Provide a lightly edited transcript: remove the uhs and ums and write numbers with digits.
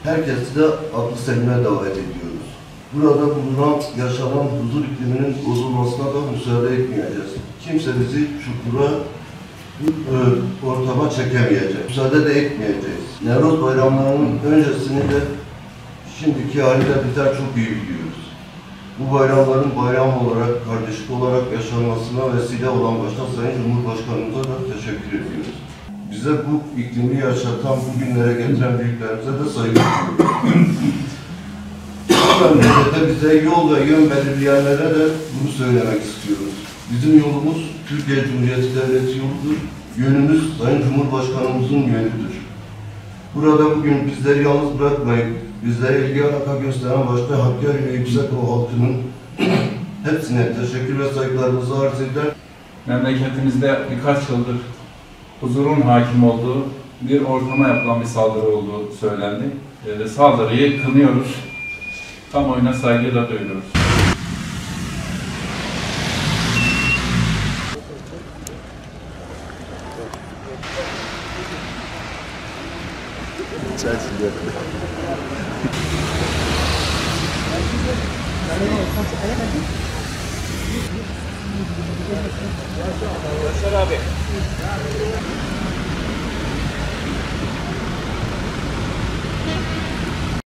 Herkesi de aklı selime davet ediyoruz. Burada bulunan, yaşanan huzur ikliminin bozulmasına da müsaade etmeyeceğiz. Kimse bizi çukura, ortama çekemeyecek. Müsaade de etmeyeceğiz. Nevruz bayramlarının öncesini de şimdiki haliyle bizler çok iyi biliyoruz. Bu bayramların bayram olarak, kardeşlik olarak yaşanmasına vesile olan başta Sayın Cumhurbaşkanımıza da teşekkür ediyoruz. Bize bu iklimi yaşatan, bu günlere getiren büyüklerimize de saygı duyuyoruz. Memlekette bize yol ve yön belirleyenlere de bunu söylemek istiyoruz. Bizim yolumuz Türkiye Cumhuriyeti Devleti yoludur. Yönümüz Sayın Cumhurbaşkanımızın yönüdür. Burada bugün bizleri yalnız bırakmayıp, bizlere ilgi alaka gösteren başta Hakkari ve Yüksekova halkının hepsine teşekkür ve saygılarımızı arz eder. Memleketimizde birkaç yıldır huzurun hakim olduğu bir ortama yapılan bir saldırı olduğu söylendi. Saldırıyı kınıyoruz. Kamuoyuna saygıyla duyuruyoruz. Yaşar abi.